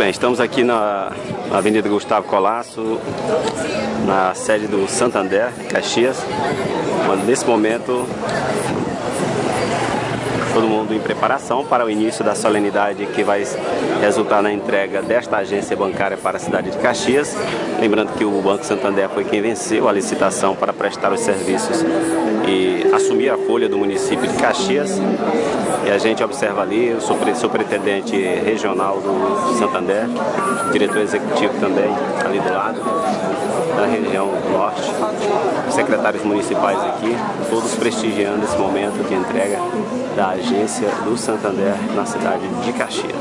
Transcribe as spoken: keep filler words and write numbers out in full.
bem, estamos aqui na Avenida Gustavo Colasso, na sede do Santander, Caxias. Mas nesse momento, todo mundo em preparação para o início da solenidade que vai resultar na entrega desta agência bancária para a cidade de Caxias. Lembrando que o Banco Santander foi quem venceu a licitação para prestar os serviços e assumir a folha do município de Caxias. E a gente observa ali o superintendente regional do Santander, diretor executivo também ali do lado, da região norte, os secretários municipais aqui, todos prestigiando esse momento de entrega da agência do Santander na cidade de Caxias.